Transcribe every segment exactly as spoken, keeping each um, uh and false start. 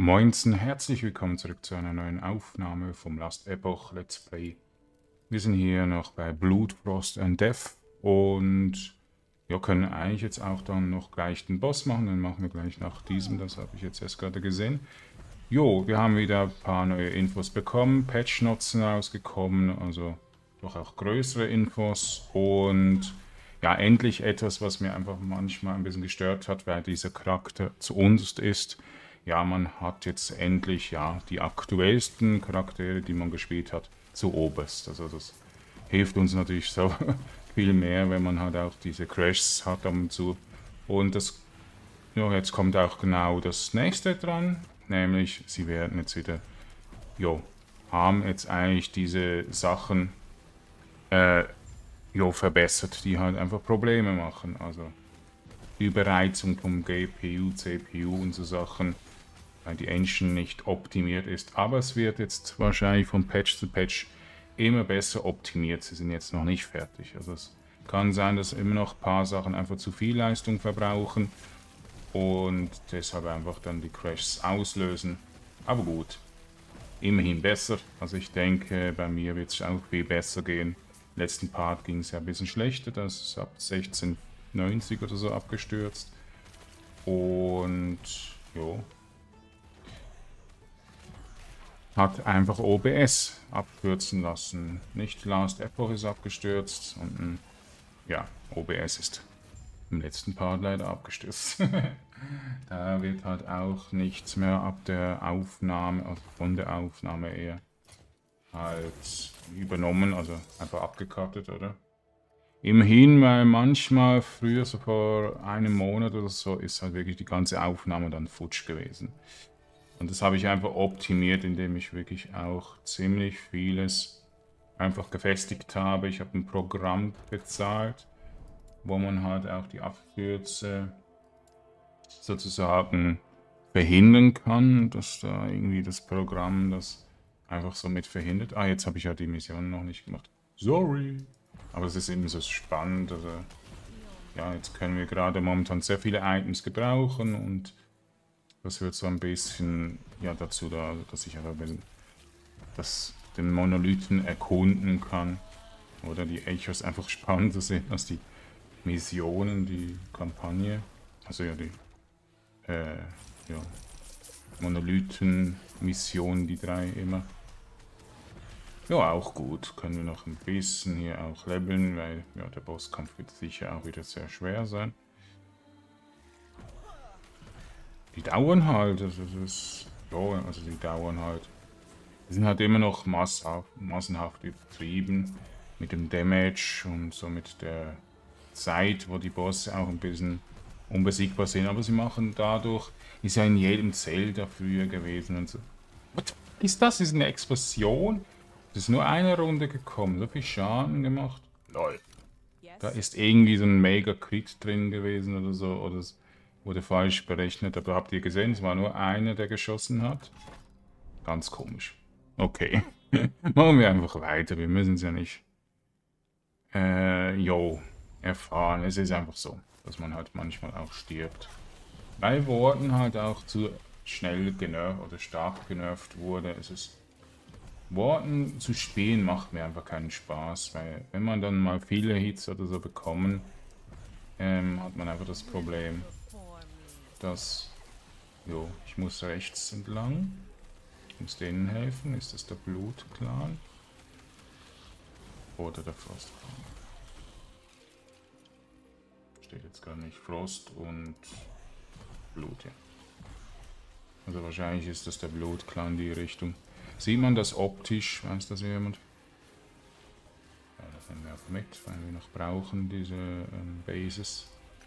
Moinsen, herzlich willkommen zurück zu einer neuen Aufnahme vom Last Epoch Let's Play. Wir sind hier noch bei Blood, Frost and Death und wir können eigentlich jetzt auch dann noch gleich den Boss machen, den machen wir gleich nach diesem, das habe ich jetzt erst gerade gesehen. Jo, wir haben wieder ein paar neue Infos bekommen, Patch-Notes sind rausgekommen, also doch auch größere Infos und ja, endlich etwas, was mir einfach manchmal ein bisschen gestört hat, weil dieser Charakter zu uns ist. Ja, man hat jetzt endlich ja die aktuellsten Charaktere, die man gespielt hat, zu oberst. Also das hilft uns natürlich so viel mehr, wenn man halt auch diese Crashs hat ab und zu. Und das, ja, jetzt kommt auch genau das nächste dran, nämlich sie werden jetzt wieder, jo, haben jetzt eigentlich diese Sachen, äh, jo, verbessert, die halt einfach Probleme machen. Also Überreizung vom G P U, C P U und so Sachen, weil die Engine nicht optimiert ist. Aber es wird jetzt wahrscheinlich von Patch zu Patch immer besser optimiert. Sie sind jetzt noch nicht fertig. Also es kann sein, dass immer noch ein paar Sachen einfach zu viel Leistung verbrauchen und deshalb einfach dann die Crashs auslösen. Aber gut, immerhin besser. Also ich denke, bei mir wird es auch viel besser gehen. Im letzten Part ging es ja ein bisschen schlechter, das ist ab sechzehn neunzig oder so abgestürzt. Und jo, hat einfach O B S abkürzen lassen. Nicht Last Epoch ist abgestürzt, sondern ja, O B S ist im letzten Part leider abgestürzt. Da wird halt auch nichts mehr ab der Aufnahme, also von der Aufnahme eher halt übernommen, also einfach abgekartet, oder? Immerhin, weil manchmal früher, so vor einem Monat oder so, ist halt wirklich die ganze Aufnahme dann futsch gewesen. Und das habe ich einfach optimiert, indem ich wirklich auch ziemlich vieles einfach gefestigt habe. Ich habe ein Programm bezahlt, wo man halt auch die Abstürze sozusagen verhindern kann, dass da irgendwie das Programm das einfach so mit verhindert. Ah, jetzt habe ich ja die Mission noch nicht gemacht. Sorry. Aber es ist eben so spannend. Also, ja, jetzt können wir gerade momentan sehr viele Items gebrauchen und das führt so ein bisschen ja, dazu, da, dass ich aber das, den Monolithen erkunden kann. Oder die Echos einfach spannender sind als die Missionen, die Kampagne. Also ja, die äh, ja, Monolithen-Missionen, die drei immer. Ja, auch gut. Können wir noch ein bisschen hier auch leveln, weil ja, der Bosskampf wird sicher auch wieder sehr schwer sein. Die dauern halt, also das ist, ja, also die dauern halt. Die sind halt immer noch masshaft, massenhaft übertrieben mit dem Damage und so mit der Zeit, wo die Bosse auch ein bisschen unbesiegbar sind. Aber sie machen dadurch, ist ja in jedem Zelda früher gewesen und so. Was ist das? Ist eine Explosion? Das ist nur eine Runde gekommen, so viel Schaden gemacht. Lol. Da ist irgendwie so ein Mega-Crit drin gewesen oder so, oder es wurde falsch berechnet. Aber habt ihr gesehen, es war nur einer, der geschossen hat? Ganz komisch. Okay. Machen wir einfach weiter, wir müssen es ja nicht äh, jo, erfahren. Es ist einfach so, dass man halt manchmal auch stirbt. Weil Warden halt auch zu schnell genervt oder stark genervt wurde. Es ist Warden zu spielen macht mir einfach keinen Spaß, weil wenn man dann mal viele Hits oder so bekommen, ähm, hat man einfach das Problem, dass, jo, ich muss rechts entlang, ich muss denen helfen, ist das der Blut-Clan oder der Frost-Clan? Steht jetzt gar nicht, Frost und Blut, ja. Also wahrscheinlich ist das der Blut-Clan, die Richtung. Sieht man das optisch? Weiß das jemand? Ja, das nehmen wir auch mit, weil wir noch brauchen, diese ähm, Bases.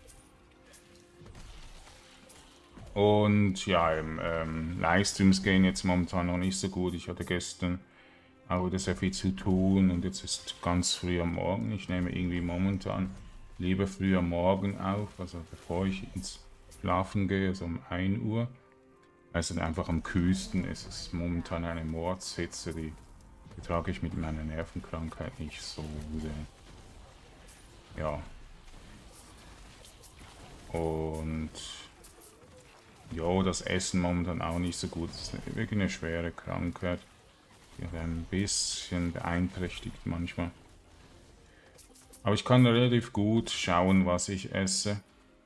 Und ja, im ähm, Livestreams gehen jetzt momentan noch nicht so gut. Ich hatte gestern auch wieder sehr viel zu tun und jetzt ist ganz früh am Morgen. Ich nehme irgendwie momentan lieber früh am Morgen auf, also bevor ich ins Schlafen gehe, so um ein Uhr. Also einfach am kühlsten ist es momentan eine Mordshitze, die, die trage ich mit meiner Nervenkrankheit nicht so sehr. Ja. Und Jo, das Essen momentan auch nicht so gut. Das ist wirklich eine schwere Krankheit. Die hat ein bisschen beeinträchtigt manchmal. Aber ich kann relativ gut schauen, was ich esse.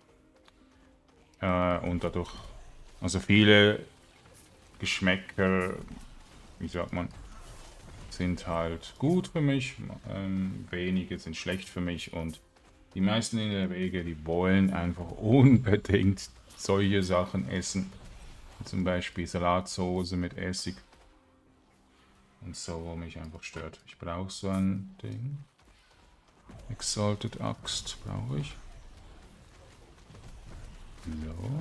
Äh, und dadurch, also viele Geschmäcker, wie sagt man, sind halt gut für mich. Ähm, wenige sind schlecht für mich. Und die meisten in der Regel, die wollen einfach unbedingt solche Sachen essen. Zum Beispiel Salatsauce mit Essig. Und so, wo mich einfach stört. Ich brauche so ein Ding. Exalted Axt brauche ich. So.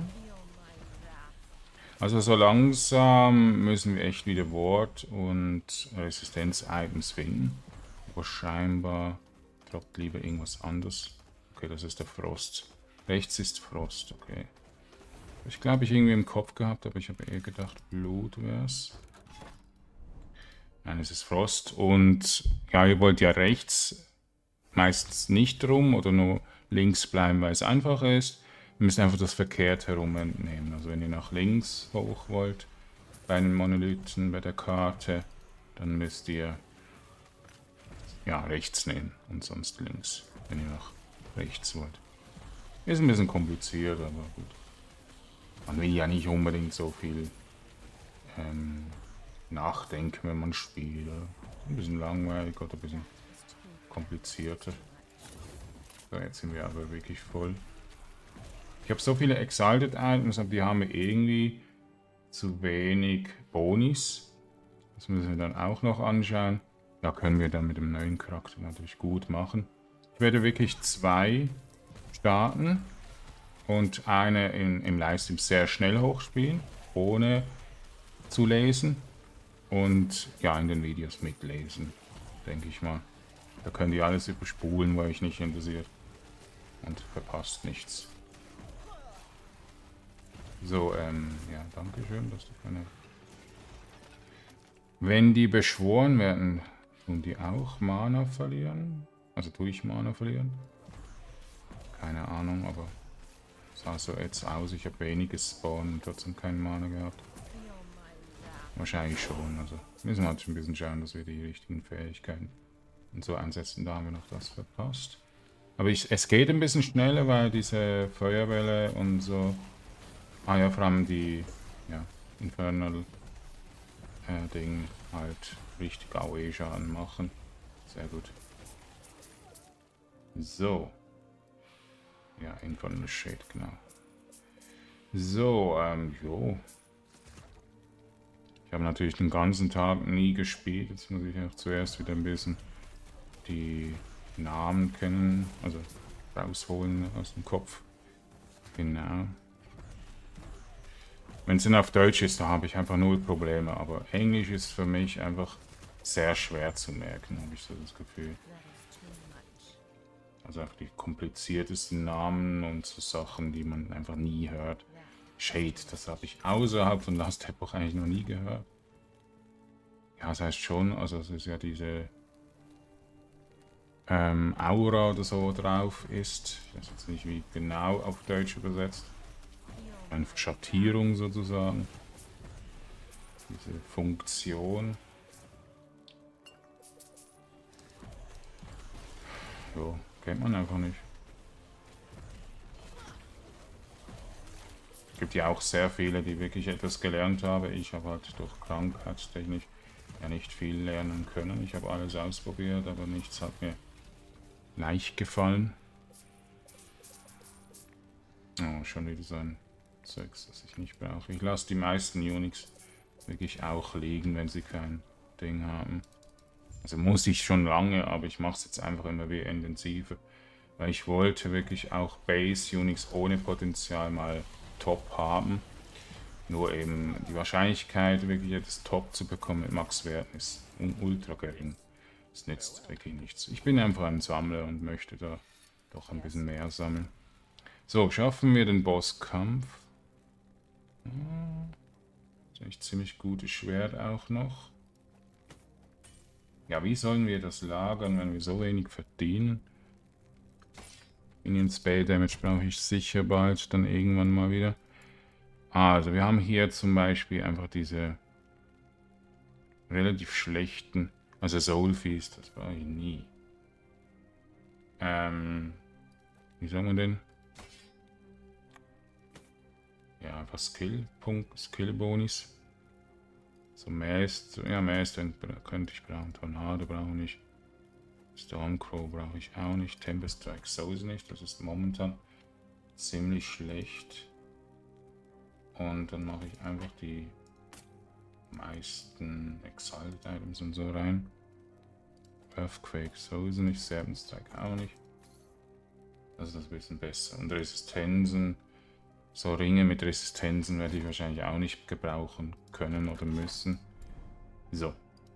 Also so langsam müssen wir echt wieder Ward und Resistenz-Items finden. Aber scheinbar droppt lieber irgendwas anderes. Okay, das ist der Frost. Rechts ist Frost, okay. Ich glaube, ich irgendwie im Kopf gehabt, aber ich habe eher gedacht, Blut wäre es. Nein, es ist Frost. Und ja, ihr wollt ja rechts meistens nicht rum oder nur links bleiben, weil es einfacher ist. Ihr müsst einfach das verkehrt herum entnehmen. Also wenn ihr nach links hoch wollt, bei einem Monolithen, bei der Karte, dann müsst ihr ja rechts nehmen und sonst links, wenn ihr nach rechts wollt. Ist ein bisschen kompliziert, aber gut. Man will ja nicht unbedingt so viel ähm, nachdenken, wenn man spielt. Ein bisschen langweilig oder ein bisschen komplizierter. So, jetzt sind wir aber wirklich voll. Ich habe so viele Exalted Items, aber die haben wir irgendwie zu wenig Bonis. Das müssen wir dann auch noch anschauen. Da können wir dann mit dem neuen Charakter natürlich gut machen. Ich werde wirklich zwei starten und eine in, im Livestream sehr schnell hochspielen, ohne zu lesen. Und ja, in den Videos mitlesen, denke ich mal. Da könnt ihr alles überspulen, weil euch nicht interessiert. Und verpasst nichts. So, ähm, ja, danke schön, dass du keine... Wenn die beschworen werden, tun die auch Mana verlieren? Also tue ich Mana verlieren? Keine Ahnung, aber sah so jetzt aus. Ich habe weniges Spawn und trotzdem keinen Mana gehabt. Wahrscheinlich schon, also müssen wir halt schon ein bisschen schauen, dass wir die richtigen Fähigkeiten und so einsetzen. Da haben wir noch das verpasst. Aber ich, es geht ein bisschen schneller, weil diese Feuerwelle und so... Ah ja, vor allem die ja, Infernal äh, Ding halt richtig A O E-Schaden machen. Sehr gut. So. Ja, Infernal Shade, genau. So, ähm, jo. Ich habe natürlich den ganzen Tag nie gespielt. Jetzt muss ich auch zuerst wieder ein bisschen die Namen kennen, also rausholen aus dem Kopf. Genau. Wenn es dann auf Deutsch ist, da habe ich einfach null Probleme, aber Englisch ist für mich einfach sehr schwer zu merken, habe ich so das Gefühl. Also einfach die kompliziertesten Namen und so Sachen, die man einfach nie hört. Shade, das habe ich außerhalb von Last Epoch eigentlich noch nie gehört. Ja, das heißt schon, also es ist ja diese ähm, Aura oder so drauf ist. Ich weiß jetzt nicht, wie genau auf Deutsch übersetzt. Eine Schattierung sozusagen. Diese Funktion. Jo, kennt man einfach nicht. Es gibt ja auch sehr viele, die wirklich etwas gelernt haben. Ich habe halt durch Krankheitstechnik ja nicht viel lernen können. Ich habe alles ausprobiert, aber nichts hat mir leicht gefallen. Oh, schon wieder so ein Zeugs, das ich nicht brauche. Ich lasse die meisten Unix wirklich auch liegen, wenn sie kein Ding haben. Also muss ich schon lange, aber ich mache es jetzt einfach immer wieder intensiver. Weil ich wollte wirklich auch Base Unix ohne Potenzial mal Top haben. Nur eben die Wahrscheinlichkeit, wirklich etwas Top zu bekommen mit Max-Werten ist ultra gering. Das nützt wirklich nichts. Ich bin einfach ein Sammler und möchte da doch ein bisschen mehr sammeln. So, schaffen wir den Bosskampf. Das ist echt ziemlich gutes Schwert auch noch. Ja, wie sollen wir das lagern, wenn wir so wenig verdienen? Minion Spell Damage brauche ich sicher bald, dann irgendwann mal wieder. Also wir haben hier zum Beispiel einfach diese relativ schlechten, also Soul Feast, das war ich nie. Ähm, wie sagen wir denn? Ja, einfach Skill, Punkt, Skill Bonis. So mehr ist, ja mehr ist, könnte ich brauchen, Tornado brauche ich nicht. Stormcrow brauche ich auch nicht, Tempest Strike sowieso nicht, das ist momentan ziemlich schlecht. Und dann mache ich einfach die meisten Exalted Items und so rein. Earthquake sowieso nicht, Serpent Strike auch nicht. Das ist das ein bisschen besser. Und Resistenzen, so Ringe mit Resistenzen werde ich wahrscheinlich auch nicht gebrauchen können oder müssen. So.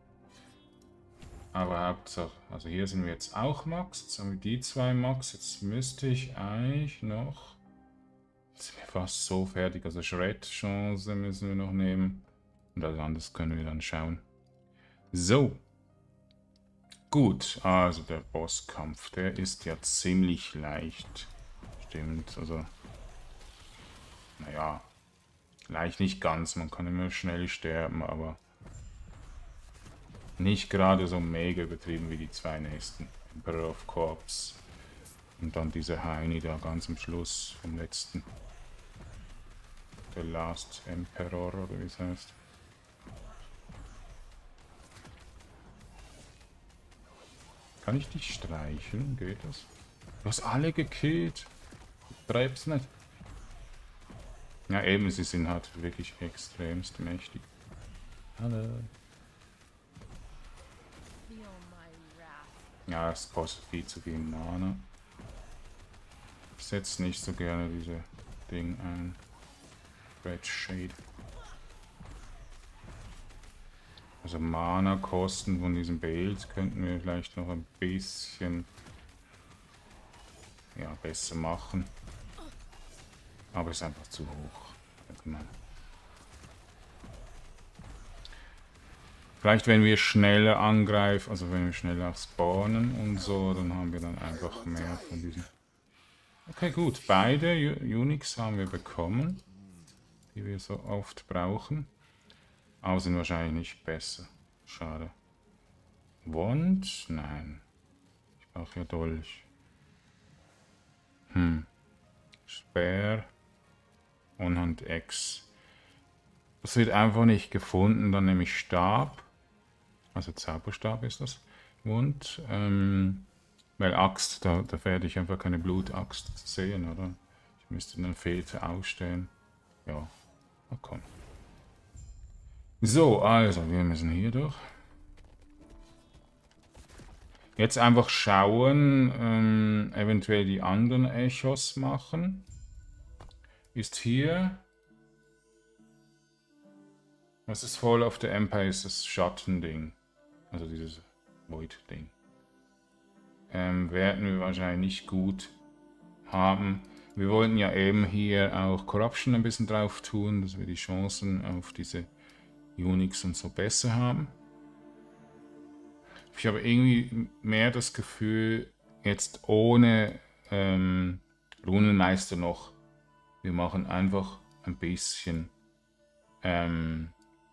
Aber Hauptsache, also hier sind wir jetzt auch Max, jetzt haben wir die zwei Max, jetzt müsste ich eigentlich noch... Jetzt sind wir fast so fertig, also Shred-Chance müssen wir noch nehmen. Und alles andere können wir dann schauen. So. Gut, also der Bosskampf, der ist ja ziemlich leicht. Stimmt, also... Naja, leicht nicht ganz, man kann immer schnell sterben, aber... Nicht gerade so mega übertrieben wie die zwei nächsten. Emperor of Corps. Und dann dieser Heini da ganz am Schluss vom letzten. The Last Emperor oder wie es heißt. Kann ich dich streicheln? Geht das? Du hast alle gekillt. Treib's nicht. Ja eben, sie sind halt wirklich extremst mächtig. Hallo. Ja, es kostet viel zu viel Mana. Ich setze nicht so gerne diese Ding ein. Red Shade. Also Mana-Kosten von diesem Bild könnten wir vielleicht noch ein bisschen ja, besser machen. Aber es ist einfach zu hoch. Allgemein. Vielleicht wenn wir schneller angreifen, also wenn wir schneller spawnen und so, dann haben wir dann einfach mehr von diesen. Okay, gut. Beide Unix haben wir bekommen, die wir so oft brauchen. Aber sind wahrscheinlich nicht besser. Schade. Wand? Nein. Ich brauche ja Dolch. Hm. Speer. One-Hand X. Das wird einfach nicht gefunden. Dann nehme ich Stab. Also Zauberstab ist das. Und, ähm, weil Axt, da, da werde ich einfach keine Blutaxt sehen, oder? Ich müsste dann Fete ausstellen. Ja, na komm. So, also, wir müssen hier durch. Jetzt einfach schauen, ähm, eventuell die anderen Echos machen. Ist hier... Was ist Fall of the Empire? Ist das Schattending. Also dieses Void-Ding. Ähm, werden wir wahrscheinlich nicht gut haben. Wir wollten ja eben hier auch Corruption ein bisschen drauf tun, dass wir die Chancen auf diese Unix und so besser haben. Ich habe irgendwie mehr das Gefühl, jetzt ohne ähm, Runenmeister noch, wir machen einfach ein bisschen ähm,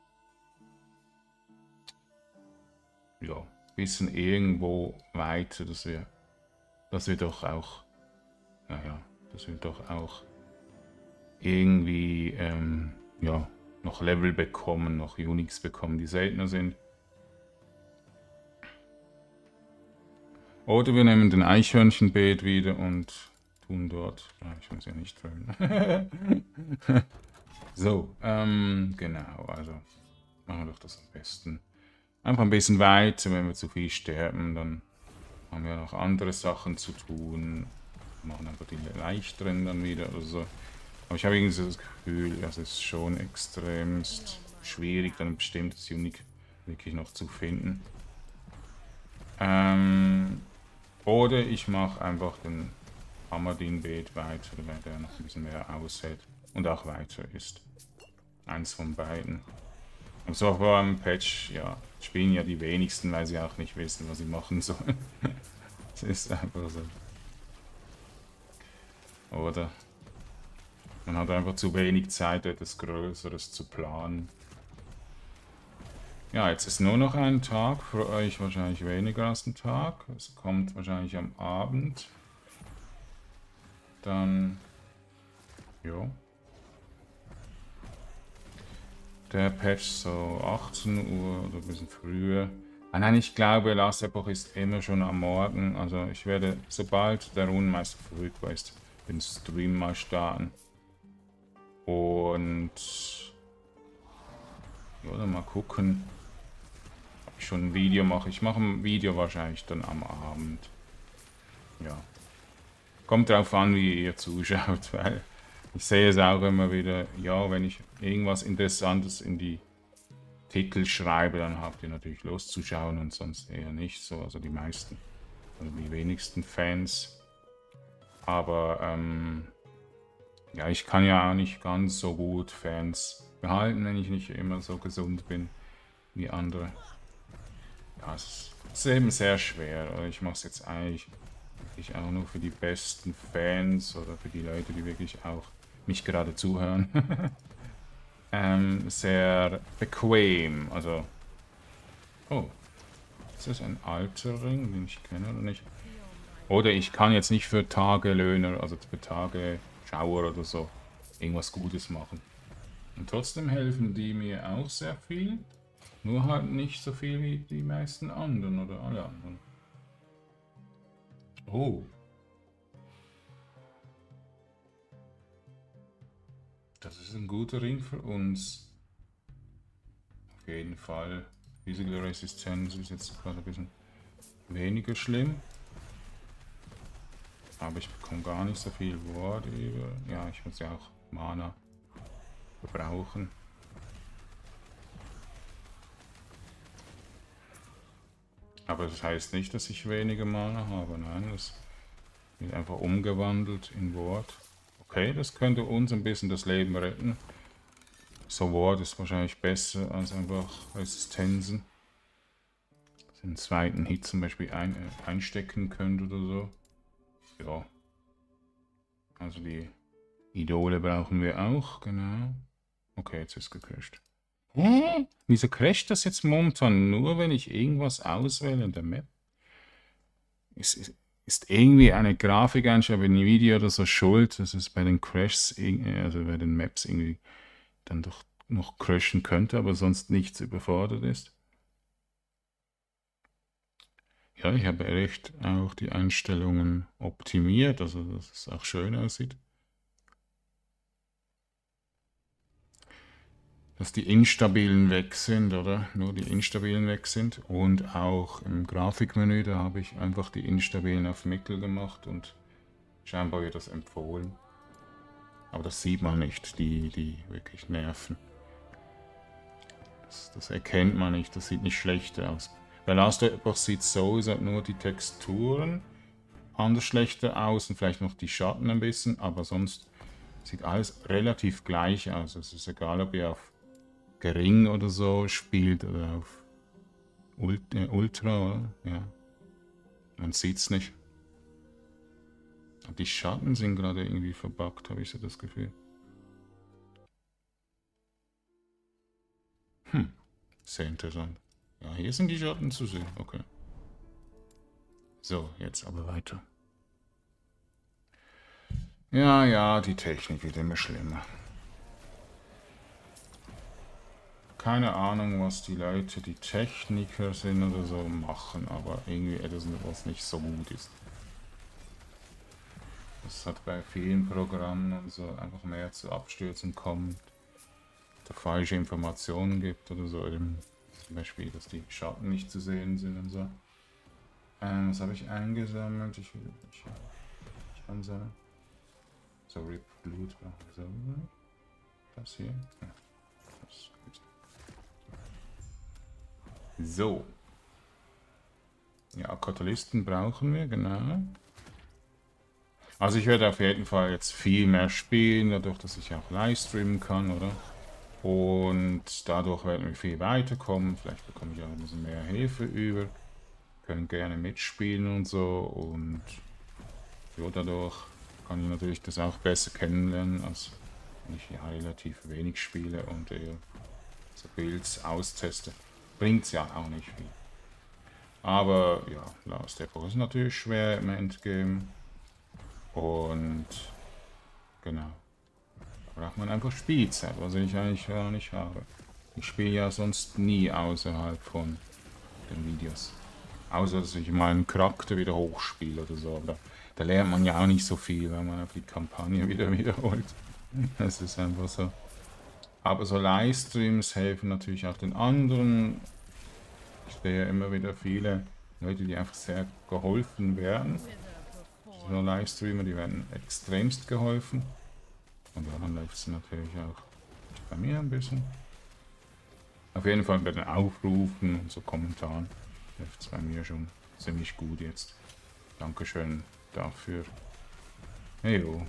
ja, ein bisschen irgendwo weiter, dass wir, dass wir doch auch, naja, dass wir doch auch irgendwie, ähm, ja, noch Level bekommen, noch Unix bekommen, die seltener sind. Oder wir nehmen den Eichhörnchenbeet wieder und tun dort, ah, ich muss ja nicht drin. So, ähm, genau, also machen wir doch das am besten. Einfach ein bisschen weiter, wenn wir zu viel sterben, dann haben wir noch andere Sachen zu tun. Wir machen einfach die leichteren dann wieder oder so. Aber ich habe irgendwie so das Gefühl, das ist schon extremst schwierig, dann ein bestimmtes Unix wirklich noch zu finden. Ähm, oder ich mache einfach den Hammerdin-Beet weiter, weil der noch ein bisschen mehr aushält und auch weiter ist. Eins von beiden. Und so vor einem Patch, ja, spielen ja die wenigsten, weil sie auch nicht wissen, was sie machen sollen. Das ist einfach so. Oder? Man hat einfach zu wenig Zeit, etwas Größeres zu planen. Ja, jetzt ist nur noch ein Tag, für euch wahrscheinlich weniger als ein Tag. Es kommt wahrscheinlich am Abend. Dann, ja. Der Patch so achtzehn Uhr oder ein bisschen früher. Ah nein, ich glaube, Last Epoch ist immer schon am Morgen. Also ich werde, sobald der Runenmeister verfügbar ist, den Stream mal starten. Und ja, dann mal gucken, ob ich schon ein Video mache. Ich mache ein Video wahrscheinlich dann am Abend. Ja. Kommt drauf an, wie ihr zuschaut, weil ich sehe es auch immer wieder, ja, wenn ich irgendwas Interessantes in die Titel schreibe, dann habt ihr natürlich Lust zu schauen und sonst eher nicht so, also die meisten, also die wenigsten Fans. Aber ähm, ja, ich kann ja auch nicht ganz so gut Fans behalten, wenn ich nicht immer so gesund bin wie andere. Ja, es ist eben sehr schwer. Ich mache es jetzt eigentlich ich auch nur für die besten Fans oder für die Leute, die wirklich auch mich gerade zuhören. ähm, sehr bequem. Also, oh, ist das ein alter Ring, den ich kenne oder nicht? Oder ich kann jetzt nicht für Tagelöhner, also für Tageschauer oder so, irgendwas Gutes machen. Und trotzdem helfen die mir auch sehr viel. Nur halt nicht so viel wie die meisten anderen oder alle anderen. Oh. Das ist ein guter Ring für uns. Auf jeden Fall. Physical Resistenz ist jetzt gerade ein bisschen weniger schlimm. Aber ich bekomme gar nicht so viel Wort über. Ja, ich muss ja auch Mana verbrauchen. Aber das heißt nicht, dass ich weniger Mana habe. Nein, das wird einfach umgewandelt in Wort. Okay, das könnte uns ein bisschen das Leben retten. So Ward ist wahrscheinlich besser als einfach Resistenzen. Dass ihr einen zweiten Hit zum Beispiel ein, äh, einstecken könnt oder so. Ja. Also die Idole brauchen wir auch, genau. Okay, jetzt ist gecrashed. Hä? Wieso crasht das jetzt momentan nur, wenn ich irgendwas auswähle in der Map? Ist, ist, ist irgendwie eine Grafikeinstellung bei Nvidia oder so schuld, dass es bei den Crashs, also bei den Maps irgendwie dann doch noch crashen könnte, aber sonst nichts überfordert ist? Ja, ich habe echt auch die Einstellungen optimiert, also dass es auch schön aussieht. Dass die instabilen weg sind, oder? Nur die instabilen weg sind. Und auch im Grafikmenü, da habe ich einfach die instabilen auf Mittel gemacht und scheinbar wird das empfohlen. Aber das sieht man nicht, die, die wirklich nerven. Das, das erkennt man nicht, das sieht nicht schlecht aus. Bei Last Epoch sieht es so aus, hat nur die Texturen anders schlechter aus und vielleicht noch die Schatten ein bisschen, aber sonst sieht alles relativ gleich aus. Es ist egal, ob ihr auf gering oder so spielt oder auf Ult äh, Ultra, oder? Ja. Man sieht es nicht. Die Schatten sind gerade irgendwie verbuggt, habe ich so das Gefühl. Hm, sehr interessant. Ja, hier sind die Schatten zu sehen, okay. So, jetzt aber weiter. Ja, ja, die Technik wird immer schlimmer. Keine Ahnung, was die Leute, die Techniker sind oder so, machen, aber irgendwie etwas, was nicht so gut ist. Das hat bei vielen Programmen und so einfach mehr zu Abstürzen kommt, da falsche Informationen gibt oder so, eben zum Beispiel, dass die Schatten nicht zu sehen sind und so. Ähm, was habe ich eingesammelt? Ich will nicht, ich ansammeln. So, Rip Blut brauchen wir so. Das hier. Ja, das ist gut. So. Ja, Katalysten brauchen wir, genau. Also ich werde auf jeden Fall jetzt viel mehr spielen, dadurch, dass ich auch live streamen kann, oder? Und dadurch werden wir viel weiterkommen. Vielleicht bekomme ich auch ein bisschen mehr Hilfe über. Können gerne mitspielen und so. Und ja, dadurch kann ich natürlich das auch besser kennenlernen als wenn ich ja relativ wenig spiele und eher so Builds austeste, bringt es ja auch nicht viel. Aber ja, Last Epoch ist natürlich schwer im Endgame. Und genau. Da braucht man einfach Spielzeit, was ich eigentlich gar nicht habe. Ich spiele ja sonst nie außerhalb von den Videos. Außer, dass ich mal einen Charakter wieder hochspiele oder so. Aber da lernt man ja auch nicht so viel, wenn man die Kampagne wieder wiederholt. Das ist einfach so. Aber so Livestreams helfen natürlich auch den anderen. Ich sehe ja immer wieder viele Leute, die einfach sehr geholfen werden. So Livestreamer, die werden extremst geholfen. Und ja, dann läuft es natürlich auch bei mir ein bisschen. Auf jeden Fall bei den Aufrufen und so Kommentaren läuft es bei mir schon ziemlich gut jetzt. Dankeschön dafür. Heyo.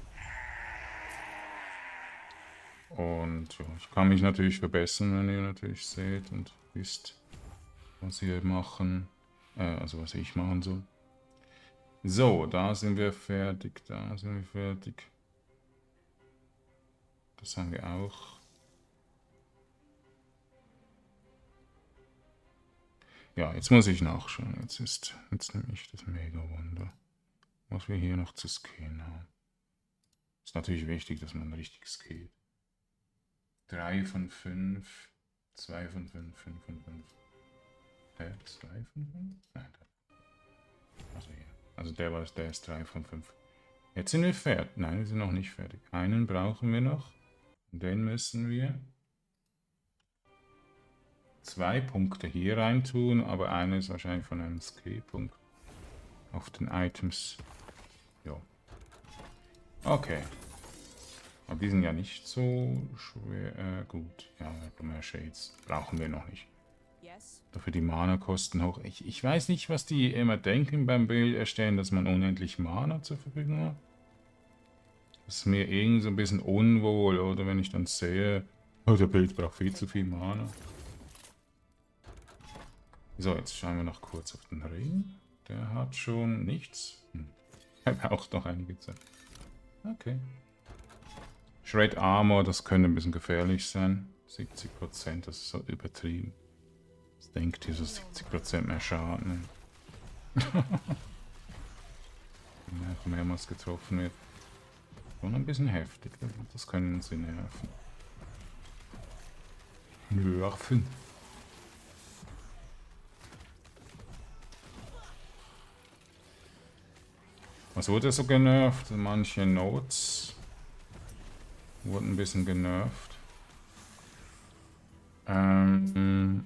Und ja, ich kann mich natürlich verbessern, wenn ihr natürlich seht und wisst, was wir machen. Äh, also was ich machen soll. So, da sind wir fertig, da sind wir fertig. Das haben wir auch. Ja, jetzt muss ich nachschauen. Jetzt ist jetzt nämlich das Mega-Wunder, was wir hier noch zu skillen haben. Ist natürlich wichtig, dass man richtig skillt. drei von fünf, zwei von fünf, fünf von fünf. Hä? zwei von fünf? Nein, also hier. Also der war der ist drei von fünf. Jetzt sind wir fertig. Nein, wir sind noch nicht fertig. Einen brauchen wir noch. Den müssen wir zwei Punkte hier rein tun, aber einer ist wahrscheinlich von einem Skill-Punkt auf den Items. Ja. Okay. Aber die sind ja nicht so schwer. Äh, gut. Ja, mehr Shades brauchen wir noch nicht. Dafür die Mana-Kosten hoch. Ich, ich weiß nicht, was die immer denken beim Bild erstellen, dass man unendlich Mana zur Verfügung hat. Das ist mir irgendwie so ein bisschen unwohl, oder wenn ich dann sehe, oh, der Bild braucht viel zu viel Mana. So, jetzt schauen wir noch kurz auf den Ring. Der hat schon nichts. Hm. Er braucht noch einige Zeit. Okay. Shred Armor, das könnte ein bisschen gefährlich sein. siebzig Prozent, das ist so übertrieben. Das denkt hier so siebzig Prozent mehr Schaden. Wenn er mehrmals getroffen wird. Schon ein bisschen heftig, das können sie nerven. Nerven. Was wurde so genervt? Manche Notes wurden ein bisschen genervt. Ähm,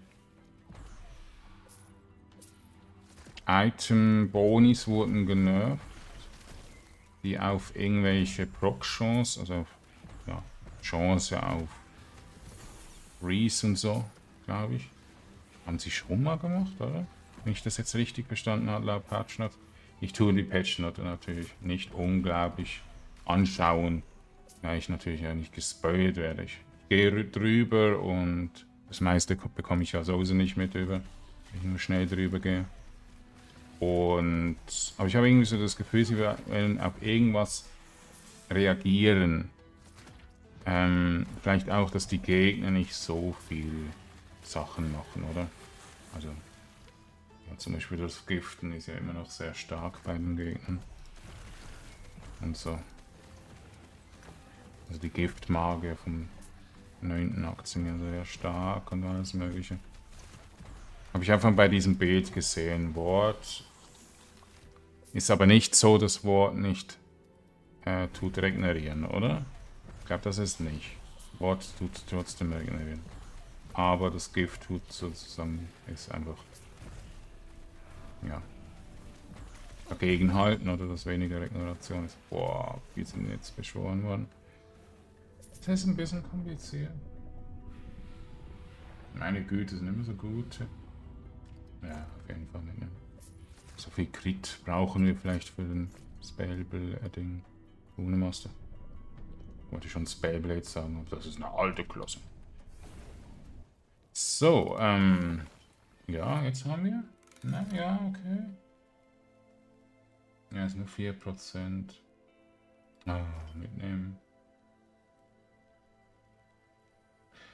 Item-Bonis wurden genervt, die auf irgendwelche Proc-Chance, also ja, Chance auf Freeze und so, glaube ich. Haben sie schon mal gemacht, oder? Wenn ich das jetzt richtig verstanden habe, laut Patchnote. Ich tue die Patchnote natürlich nicht unglaublich anschauen, weil ich natürlich ja nicht gespoilt werde. Ich gehe drüber und das meiste bekomme ich ja sowieso nicht mit über, wenn ich nur schnell drüber gehe. Und, aber ich habe irgendwie so das Gefühl, sie werden auf irgendwas reagieren. Ähm, vielleicht auch, dass die Gegner nicht so viel Sachen machen, oder? Also, ja, zum Beispiel das Giften ist ja immer noch sehr stark bei den Gegnern. Und so. Also die Giftmagier vom neunten Akt sind ja sehr stark und alles mögliche. Habe ich einfach bei diesem Bild gesehen. Ward ist aber nicht so, dass Ward nicht äh, tut regenerieren, oder? Ich glaube, das ist nicht. Ward tut trotzdem regenerieren. Aber das Gift tut sozusagen, ist einfach, ja, dagegenhalten oder dass weniger Regeneration ist. Boah, wie sind jetzt beschworen worden? Das ist ein bisschen kompliziert. Meine Güte sind immer so gut. Ja, auf jeden Fall nicht. So viel Crit brauchen wir vielleicht für den Spellble-Ding. Runemaster. Wollte ich schon Spellblade sagen, aber das ist eine alte Klasse. So, ähm. Ja, jetzt haben wir. Na ja, okay. Ja, ist nur vier Prozent. Ah, mitnehmen.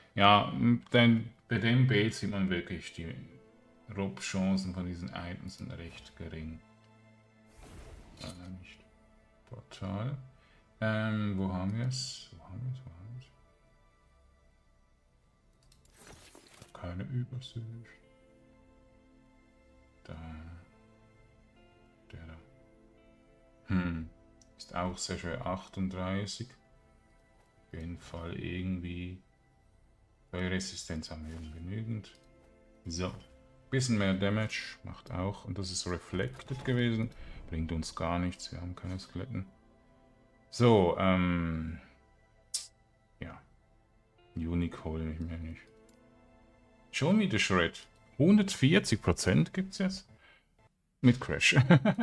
Ja, denn bei dem Bild sieht man wirklich, die Rob-Chancen von diesen Items sind recht gering. Also nicht Portal. Ähm, wo haben wir es? Wo haben wir es? Wo haben wir es? Keine Übersicht. Da. Der da. Hm. Ist auch sehr schwer. achtunddreißig. Auf jeden Fall irgendwie. Feuerresistenz haben wir genügend. So. Bisschen mehr Damage macht auch. Und das ist Reflected gewesen. Bringt uns gar nichts. Wir haben keine Skeletten. So, ähm. Ja. Unique hole ich mir nicht. Schon wieder Shred. hundertvierzig Prozent gibt es jetzt. Mit Crash.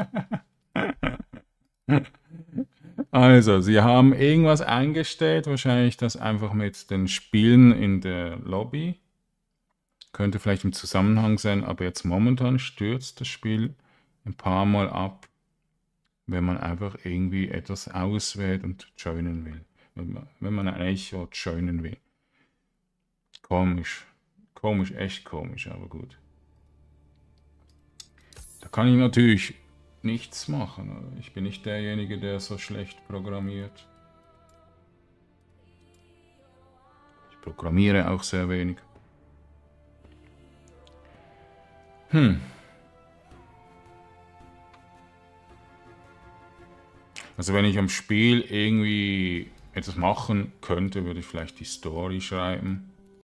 Also, sie haben irgendwas eingestellt. Wahrscheinlich das einfach mit den Spielen in der Lobby. Könnte vielleicht im Zusammenhang sein, aber jetzt momentan stürzt das Spiel ein paar Mal ab, wenn man einfach irgendwie etwas auswählt und joinen will. Wenn man, wenn man ein Echo joinen will. Komisch. Komisch, echt komisch, aber gut. Da kann ich natürlich nichts machen. Ich bin nicht derjenige, der so schlecht programmiert. Ich programmiere auch sehr wenig. Hm. Also wenn ich am Spiel irgendwie etwas machen könnte, würde ich vielleicht die Story schreiben.